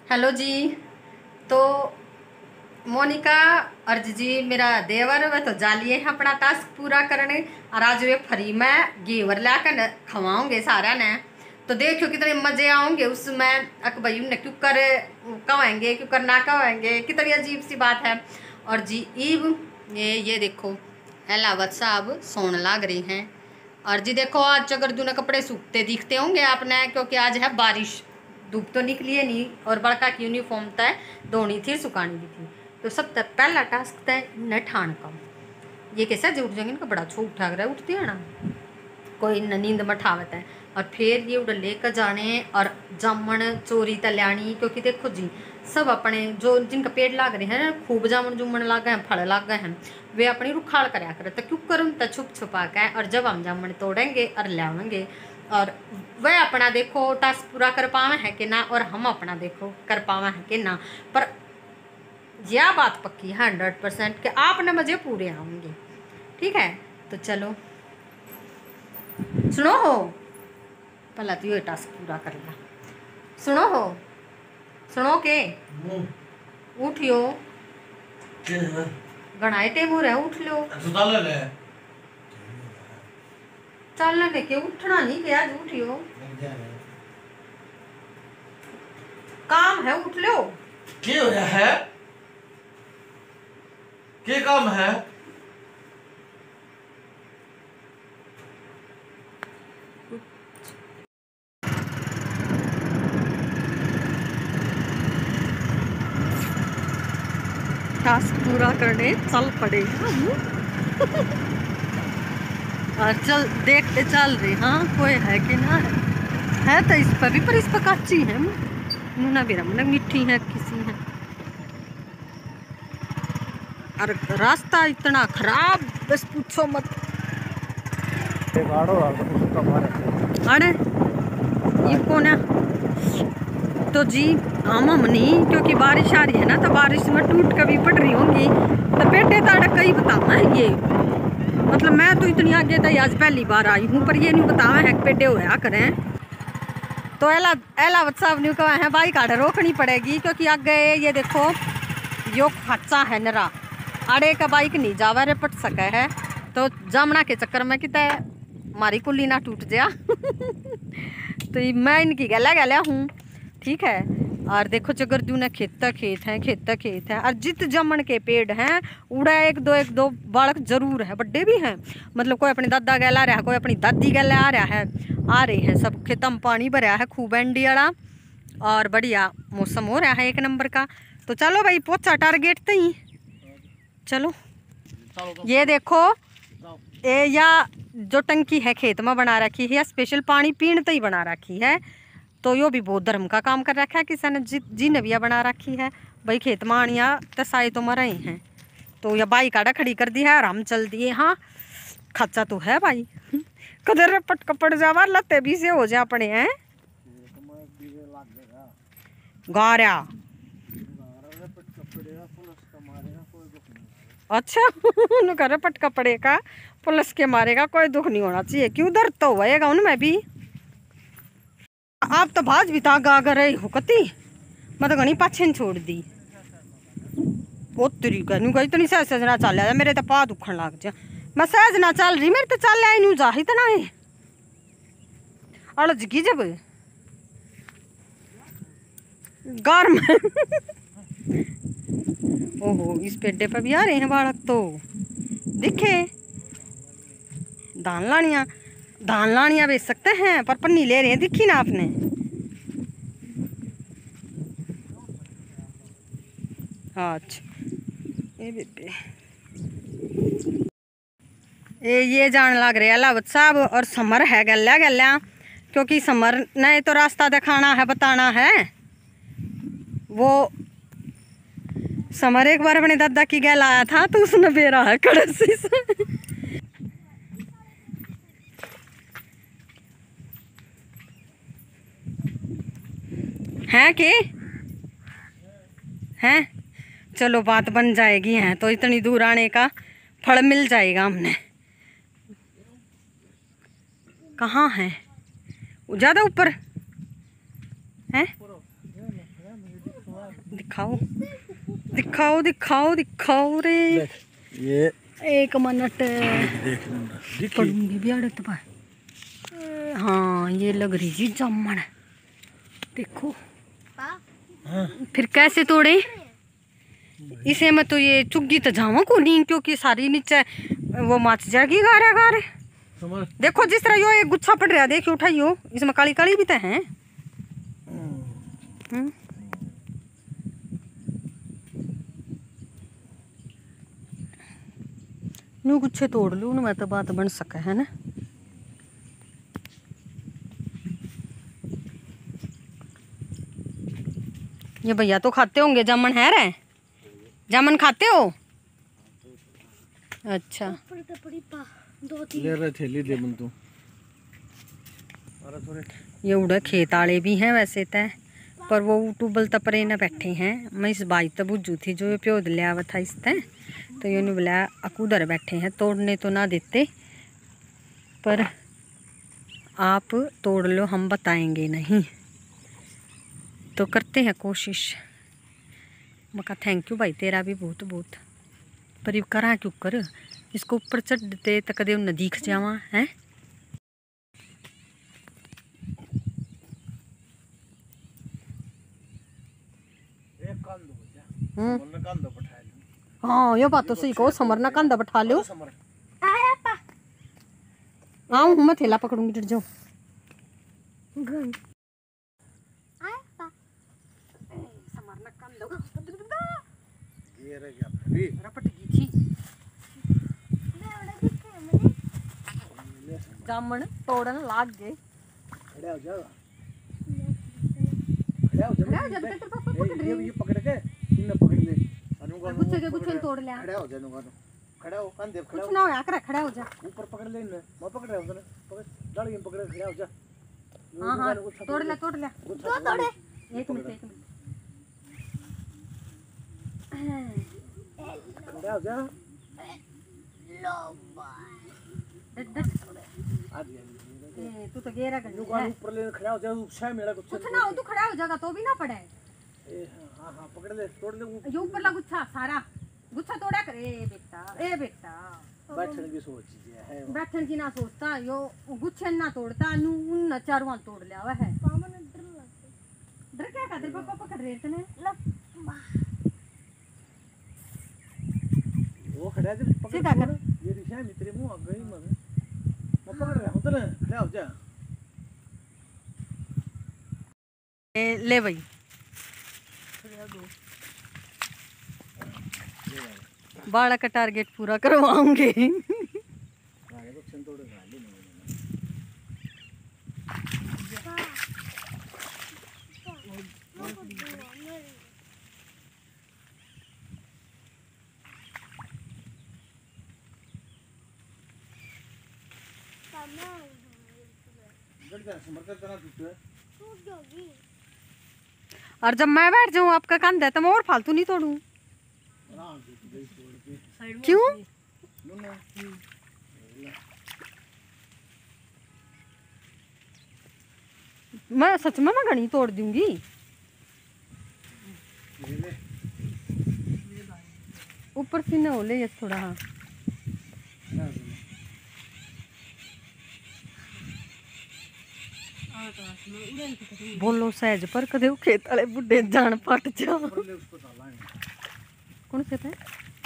Hello जी। तो मोनिका अर्ज जी मेरा देवर वह तो जालिए है अपना टास्क पूरा करने। और आज वे फ्री में घेवर लाकर खवाऊंगे सारा ने। तो देखो कितने मजे आऊंगे उसमें। अक भाई उन्हें क्यों कर कवाएंगे क्यों कर ना कवाएंगे, कितनी अजीब सी बात है। और जी ईब ये देखो एलावत साहब सोने लाग रही हैं। और जी देखो आज चगरदू ने कपड़े सूखते दिखते होंगे आपने, क्योंकि आज है बारिश। धूप तो निकली है नहीं और बड़का की यूनिफॉर्म तय धोनी थी सुखानी भी थी। तो सब तक पहला टास्क तय न ठाण का। ये कैसे जो उठ जाएंगे इनका बड़ा छो उठा कर उठती है ना, कोई न नींद में ठावत है। और फिर ये उड़ लेकर जाने और जामन चोरी तल्याणी, क्योंकि देखो जी सब अपने जो जिनका पेड़ लाग रहे हैं खूब जामन जुमन लाग गए हैं फल लाग गए हैं, वे अपनी रुखाड़ कराया करे। तो क्यों करूँ तो छुप छुपा के, और जब हम जामन तोड़ेंगे और लावेंगे और वह अपना देखो टास्क पूरा कर पावे है कि ना, और हम अपना देखो कर पावे है कि ना। पर यह बात पक्की है 100% कि आपने मजे पूरे आएंगे। ठीक है तो चलो सुनो हो, पहला तो ये टास्क पूरा कर लिया। सुनो हो, सुनो के उठियो गणाए टेमूर है उठ लो। चलने लेके उठना नहीं के आज उठियो, काम है उठ लो। क्या है क्या काम है? टास्क पूरा करने चल पड़े और चल देखते चल रहे हाँ कोई है कि ना है तो इस पर भी, पर इस पर कच्ची है मुना बेरा मुना मिट्टी है किसी है। और रास्ता इतना खराब बस पूछो मत। अरे ये कौन है? तो जी हम नहीं, क्योंकि बारिश आ रही है ना तो बारिश में टूट कभी पड़ रही होंगी तो बेटे ताड़ा कई बताना है ये। मतलब मैं तो इतनी आगे तो आज पहली बार आई हूँ, पर ये नहीं बतावा है पेडे होया करें। तो एलावत साहब ने कहा है बाइक आड़े रोकनी पड़ेगी, क्योंकि आगे ये देखो यो खच्चा है नरा आड़े का बाइक नहीं जावा रे पट सके है। तो जामना के चक्कर में कितने हमारी कुल्ली ना टूट जाया तो मैं इनकी गला गला हूँ। ठीक है और देखो चगरजू ने खेत है और जित जमन के पेड़ हैं उड़ा एक दो बालक जरूर है, बड्डे भी हैं। मतलब कोई अपनी दादा गैला आ रहा है, कोई अपनी दादी गैला आ रहा है, आ रहे हैं सब खेतों में पानी भरा है खूब एंडी वाला और बढ़िया मौसम हो रहा है एक नंबर का। तो चलो भाई पोचा टारगेट तो ही चलो। ये देखो या जो टंकी है खेत में बना रखी है स्पेशल पानी पीने तो ही बना रखी है। तो यो भी बहुत धर्म का काम कर रखा है किसी ने जी नबिया बना रखी है भाई खेत में आनिया तसाई तो मर हैं। तो या बाइक आड़ा खड़ी कर दी है और हम चल दिए। हाँ खर्चा तो है भाई कदर पट कपड़ जावा लते भी से हो जा अपने हैं गारा। अच्छा घर पट कपड़े का पुलिस के मारेगा कोई दुख नहीं होना चाहिए, क्यों दर्द तो होएगा उनमें भी। आप तो भाज भी था गा रही हो कती मैं तो घनी पाछे छोड़ दी उतरी गई इतनी सहज ना चल मेरे तो पा दुखन लग जा। मैं सहज ना चल रही मेरे तो चल आई नहीं जा इतना है अड़ज की जब गार में ओहो इस पेड्डे पर भी आ रहे हैं बालक तो दिखे। धान लानियाँ बेच सकते हैं पर पन्नी ले रहे हैं दिखी ना आपने। अच्छा ये जान लग रहे अलावत साहब और समर है गल्या गल्या, क्योंकि समर ने तो रास्ता दिखाना है बताना है। वो समर एक बार अपने दादा की गैल आया था तो उसने बेरा है कड़सी से हैं कि हैं चलो बात बन जाएगी। हैं तो इतनी दूर आने का फल मिल जाएगा हमने। कहाँ है ज़्यादा ऊपर हैं? दिखाओ दिखाओ दिखाओ दिखाओ रे। ये 1 मिनट पढ़ूंगी भी आड़त पर। हाँ ये लग रही जी जामन, देखो। फिर कैसे तोड़े इसे? मैं तो ये चुग्गी तो जावा को नहीं, क्योंकि सारी नीचे वो मच जाएगी गारे गारे। देखो जिस तरह यो एक गुच्छा पड़ रहा है, देखियो उठाइयो, इसमें काली काली भी तो है। नू गुच्छे तोड़ लू ना, मैं तो बात बन सके है ना। ये भैया तो खाते होंगे जामन, है रे? जामन खाते हो? अच्छा ले रहे थैली दे मन तू। ये उड़ा खेत आले भी हैं वैसे तो, पर वो टूबल तपरे न बैठे हैं। मैं इस बाई तो बुझू थी जो ये प्योद लिया हुआ था इसते, तो ये बोला अकूदर बैठे हैं, तोड़ने तो ना देते, पर आप तोड़ लो, हम बताएंगे नहीं। तो करते हैं कोशिश। मैं कहा थैंक यू भाई तेरा भी बहुत बहुत, पर ये करा क्यों कर, इसको ऊपर चढ़ते तो कदे उन्हें दिख जावा है। हाँ ये बात तो सही कहो, समर ना कंधा बैठा लो। आओ मैं थैला पकड़ूंगी, डर जाओ। जामन तोड़न लाग गए। पकड़ के पकड़ ले, गुच्छे के गुच्छे तोड़ लिया। खड़ा हो जा, खड़ा हो, कान दे, खड़ा कुछ ना हो यार, खड़ा हो जा। ऊपर पकड़ ले, मैं पकड़ रहा हूं तने, पकड़ डाल के पकड़, खड़ा हो जा। हां हां तोड़ ले तोड़ ले, दो तोड़े। 1 मिनट खड़ा हो जा। लो बाय तू तो गेरा कर, ऊपर ले, खड़ा हो जा, ऊंचा मेरा कुछ ना हो, तू खड़ा हो जाएगा तो भी ना पड़े। हां हां पकड़ ले, तोड़ ले ये ऊपर ला गुच्छा, सारा गुच्छा तोड़ा कर। ए बेटा बैठने की सोच है, बैठन की ना सोचता, यो गुच्छे ना तोड़ता, नु उन चारवा तोड़ लिया हुआ है। डर क्या कर, पापा पकड़ रहे तने। वो खड़ा है, पकड़ कर, ये दिशा में तेरे मुंह आ गई। मैं पकड़ रहा हूं तने, खड़ा हो जा। ले भाई बाड़ा का टारगेट पूरा करवाऊंगे। और जब मैं बैठ जाऊं आपका कंधा है तो मैं और फालतू नहीं तोड़ूं। क्यों? मैं सच में मैं घनी तोड़ दूंगी। ऊपर से न हो ले ये थोड़ा। हाँ बोलो सहज पर कदे खेत वाले बुढ़े जान पट जा। कौन से थे?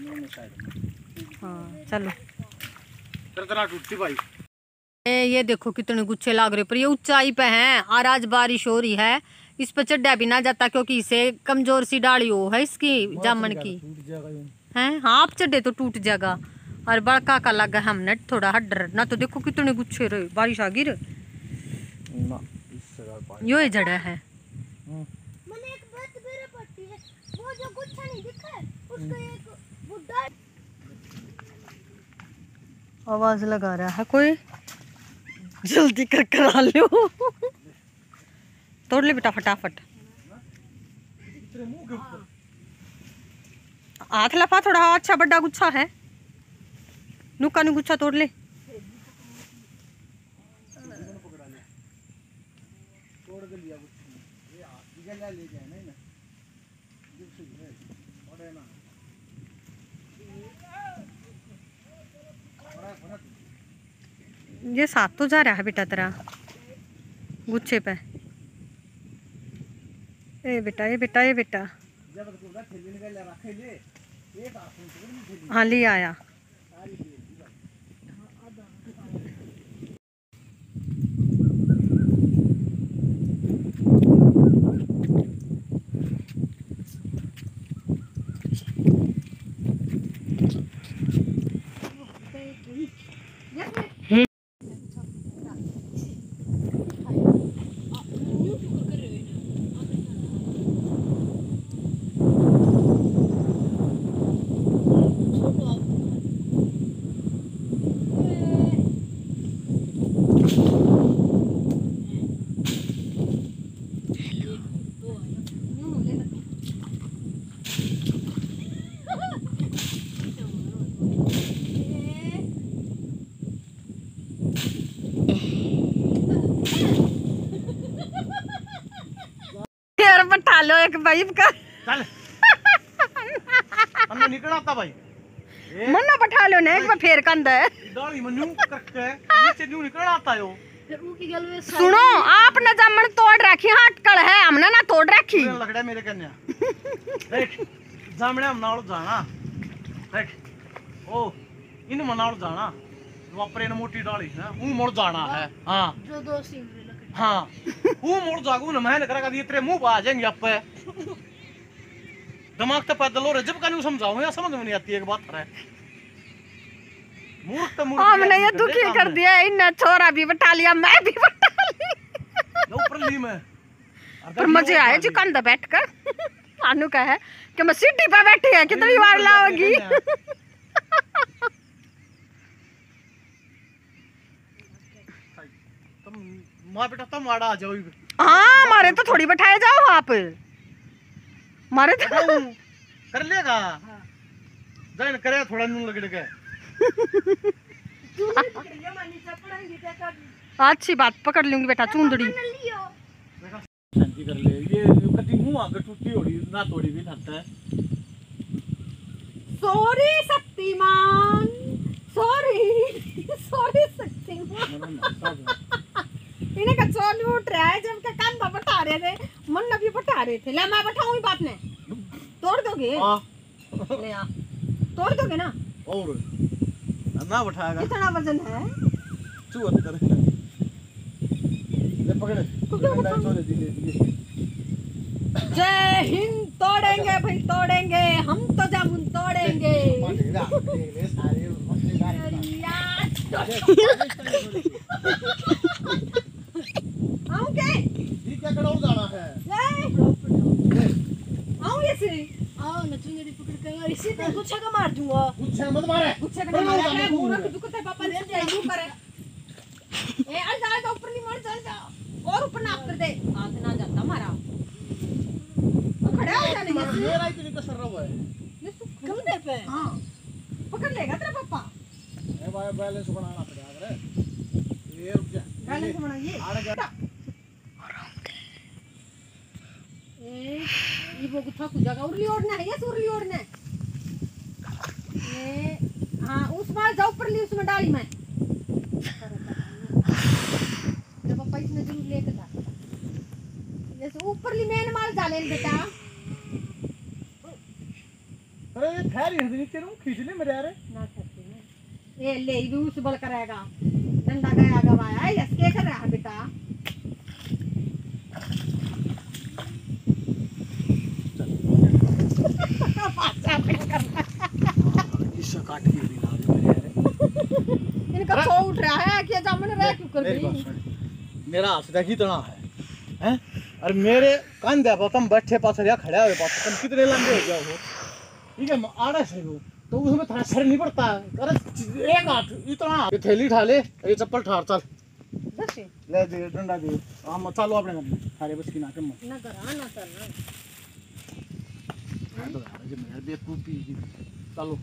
हाँ चलो टूटती भाई। ये देखो कितने गुच्छे लाग रहे, पर ये ऊंचाई पे हैं और आज बारिश हो रही है, इस पर चढ़ा भी ना जाता क्योंकि इसे कमजोर सी डाली हो है इसकी जामन की है। हाँ आप चढ़े तो टूट जाएगा। और बड़का का लगा हमने थोड़ा हड्डर ना, तो देखो कितने गुच्छे रहे, बारिश आ गिर यो ही जड़ा है। आवाज लगा रहा है कोई, जल्दी कर करा लो। तोड़ ले बेटा फटाफट। हाथ लफा थोड़ा, अच्छा बड़ा गुच्छा है, नुका नु गुच्छा तोड़ ले। ये साथ तो जा रहा है बेटा तेरा गुच्छे पे। ए बेटा ए बेटा ए बेटा। हाँ ले आया। बैठा लो एक पाइप का। चल अन्ना निकल आता भाई मन्ना बैठा लो ने एक बार फेर कंद डाली मन्नू करके नीचे न्यू निकल आता है। सुनो आपने जमन तोड़ रखी हटकड़ है हमने ना तोड़ रखी। लगड़ा मेरे कन्या देख जामने हम नाल जाना देख ओ इन मनाल जाना वापरे ने मोटी डाली है ऊ मोड़ जाना है। हां जो दोस्ती हाँ वो मोड़ जागू ना मैं करेगा ये तेरे मुंह आ जाएंगे आप दिमाग तो पैदल हो रहा जब का नहीं समझाऊं या समझ में नहीं आती एक बात है मूर्ख तो मूर्ख हमने ये दुखी कर दिया इन्हें छोरा भी बैठा लिया मैं भी बैठा ली ऊपर ली मैं पर मजे आए जी कंधा बैठकर अनु का है कि मैं सीटी पे बैठी है कितनी बार लाओगी। मां बेटा तुम आड़ा आ जाओ। हाँ मारे तो थोड़ी बैठाए जाओ आप मारे तो कर लेगा जान करे थोड़ा नून लगड़ के अच्छी बात पकड़ लूंगी बेटा चूंदड़ी शांति कर ले ये कति मुंह आके टूटी होड़ी ना तोड़ी भी खाता है। Sorry Shaktimaan sorry sorry Shaktimaan इन्हें का चोर उठ रहा है जब का कंधा बैठा रहे थे मुन्ना भी बैठा रहे थे। ले मैं बैठाऊं ही बात ने तोड़ दोगे ले आ तोड़ दोगे ना और ना बैठाएगा कितना वजन है 74 ले पकड़े छोड़े दिले जय हिंद तोड़ेंगे भाई तोड़ेंगे हम तो जामुन तोड़ेंगे। आऊं के जी क्या कड़ो जाना है आऊं ऐसे आओ न चुंगड़ी पकड़ के और इसी पे गुच्छा का मार दूंगा। गुच्छा मत मारे गुच्छा का मारा है पूरा कुछ कुछ पापा दे दे यू करे ए अल जा तो ऊपर नहीं मार चल जा और ऊपर ना कर दे हाथ ना जाता मारा खड़ा हो जाने ये मेरा इतनी कसर रहा है ये तू कंधे पे हां पकड़ लेगा तेरा पापा ए भाई बैलेंस बनाना पड़ेगा रे ये रुक जा बैलेंस बनाइए आड़े जा ए ये वो गुच्छा कुछ जगह उरली ओढ़ना है ये उरली ओढ़ना है ये हां उस मार जा ऊपर ली उसमें डाली मैं तेरे पापा इसमें जरूर लेके जा जैसे ऊपर ली मैंने माल डाले बेटा। अरे ये ठहरी है नीचे रू खींच ले मेरे यार ना करते ना ये ले भी उस बल कराएगा डंडा गया गवाया है इसके कर रहा है बेटा। इससे काट के भी ला दे मेरे यार इनका सो उठ रहा है कि जामुन रह क्यों कर गई मेरा हाथ देखी तना है और मेरे कान दे तुम बैठे पास या खड़े हुए पास तुम कितने लंबे हो जाओ ठीक है आड़ा से हो तो उसमें थोड़ा सर नहीं पड़ता अरे एक हाथ इतना ये थैली उठा ले ये चप्पल ठार चल बस ले दे डंडा दे हम चलो अपने घर में सारे बस की नाके में ना करा ना करना तो यार ये मेरे बेवकूफी चलो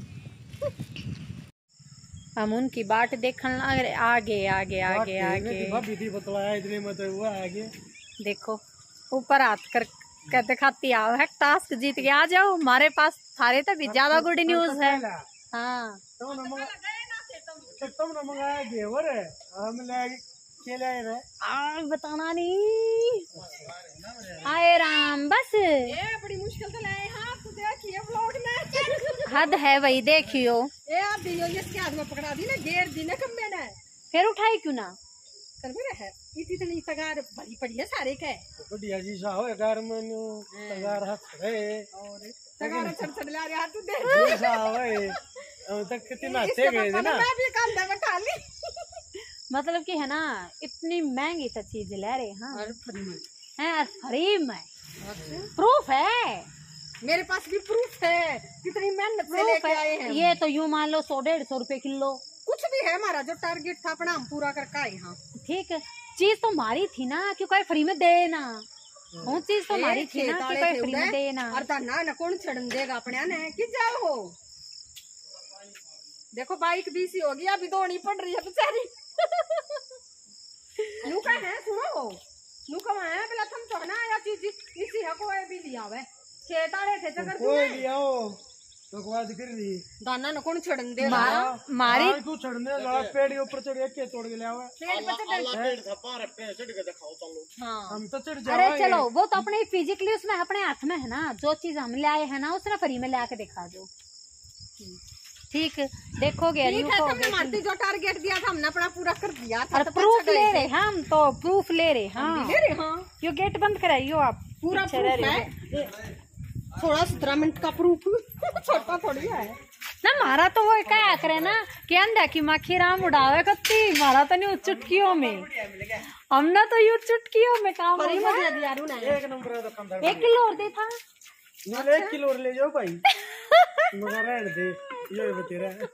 हम उनकी बाट देखने लग रहे आगे आगे आगे आगे विधि बतलाया इतने में तो हुआ आगे देखो ऊपर हाथ कर कहते खाती आओ है टास्क जीत के आ जाओ हमारे पास थारे तो भी ज्यादा गुड न्यूज है। हाँ तुमने मंगाया घेवर है हम ले के ले रहे बताना नहीं। आए राम बस ये बड़ी मुश्किल से लाए हाँ तू देखिए ब्लॉग में हद है वही देखियो। ये आप दियो इसके हाथ में पकड़ा दी ना घेर दी ना कम ने फिर उठाई क्यों ना कर मेरा है इतनी तगार बड़ी पड़ी है सारे के बढ़िया जी सा हो घर में तगार हाथ रे और तगार छड़ ला रहा तू देख सा होए अब तक कितना अच्छे गए थे ना मैं भी काम में खा ली मतलब कि है ना इतनी महंगी सा चीज ले रहे हाँ और फ्री में है फ्री में प्रूफ है मेरे पास भी प्रूफ है कितनी मेहनत से लेके आए हैं ये तो यूं मान लो 100-150 रुपए किलो कुछ भी है हमारा जो टारगेट था अपना हम पूरा करके आए हाँ ठीक है। चीज तो हमारी थी ना क्यों कोई फ्री में देना वो चीज तो हमारी थी ना कि कोई फ्री में देना और ना ना कौन छड़न देगा अपने ने कि जाओ हो देखो बाइक बीसी होगी अभी दौड़ी पड़ रही है बेचारी लुका है सुनो लुका है पहले तुम तो ना या चीज इसी है कोई भी लिया हुआ खेत आड़े थे चक्कर कोई लिया हो बकवास कर रही दाना न कौन छड़न दे मारी तू चढ़ने लगा पेड़ के ऊपर चढ़ के तोड़ के ले आवे पेड़ पे चढ़ पेड़ था पार पे चढ़ के दिखाओ चलो हाँ हम तो चढ़ अरे जाएंगे चलो वो तो अपने फिजिकली उसमें अपने हाथ में है ना जो चीज हम ले आए हैं ना उसने फ्री में ला के दिखा दो ठीक देखोगे हमने मारती जो टारगेट दिया था हमने अपना पूरा कर दिया था और प्रूफ ले रहे हम तो प्रूफ ले रहे हाँ ले रहे हाँ यो गेट बंद कराइयो आप पूरा प्रूफ है 16-17 मिनट का प्रूफ छोटा थोड़ी है ना मारा तो वो क्या करे ना कि अंधा की मक्खी राम उड़ावे कत्ती मारा तो नहीं चुटकियों में हमने तो यू चुटकियों में काम एक नंबर है दुकानदार 1 किलो और दे था नहीं 1 किलो और ले जाओ भाई मगर रहने दे ये बते रहा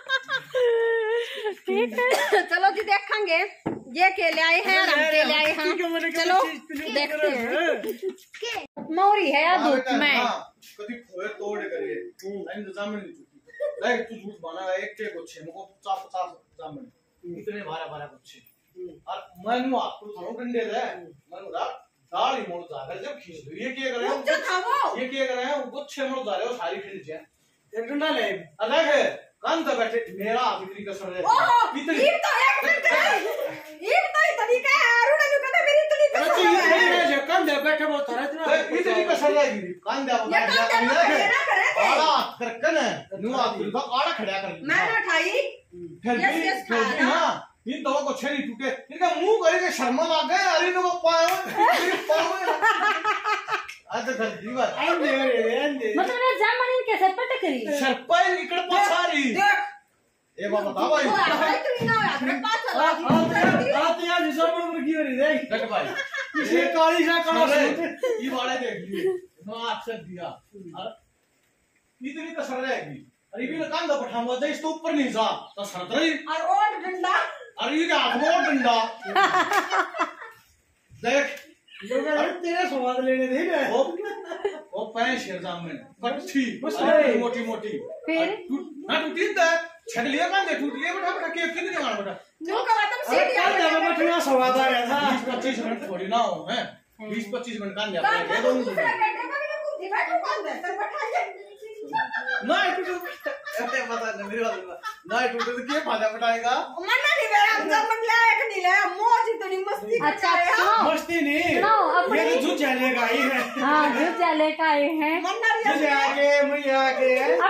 ठीक है। चलो जी देखेंगे ये के ले आए हैं हम के ले आए हैं चलो देखते हैं मोरी है धूप में कभी खोए तोड़ करे लाइन जामन नहीं चुकी लाइक तू झूठ बना एक के गुच्छे मुको 50 जामन इतने भारा गुच्छे और मैंने आपको थोड़ा डंडे दे मैंने बोला दाढ़ी मोड़ जाकर जब खींच दो ये क्या कर रहे हो गुच्छे मोड़ जा रहे हो सारी खींच जाए एक डंडा ले अलग है कान तो बैठे मेरा इतनी कसर है इतनी ये तो एक मिनट है ये तो तरीका है अरुण ने कहा मेरी इतनी कसर है कान दे बैठे वो थोड़ा इतनी कसर रहेगी कान दे बैठ जा आड़ा करकन नु आप तो आड़ा खड़ा कर मैं ना उठाई फिर भी हां इन दवा को छेड़ी टूटे इनका मुंह करके शर्मा आ गए अरे इनको पाए आज घर दीवार एंदे मतलब ये जामन इनके सर पर टकरी सरपाई निकल पछारी ए बाबा बता भाई इतनी ना यार मेरे पास चला आते यार निशान पर की हो रही है देख भाई ये काली सा काला ये वाले देख लिए मैं अक्सर दिया इतनी कसर रहेगी अरे भी कांदा पठाऊंगा तो इसके ऊपर नहीं जा तो सरद रही और ओट डंडा अरे ये हाथ में डंडा देख अरे तेरे स्वाद लेने दे वो पैर शेर जामन कच्ची मोटी मोटी फिर ना टूटी था छक लिया कांदे टूट गए बेटा बेटा केक कितने मार बेटा जो का तुम सीधी कांदे में बैठना स्वाद आ रहा था 20-25 मिनट थोड़ी ना हो हैं 20-25 मिनट कांदे ये दोनों ना टूटे ऐसे पता नहीं मेरी बात ना टूटे तो क्या फायदा बताएगा मन्ना नहीं मेरा जमन लाया कि नहीं लाया मौज इतनी मस्ती अच्छा मस्ती नहीं सुनो ये तो झूठ चलेगा ही है हाँ झूठ चले का है मन्ना झूठ आके मैं आके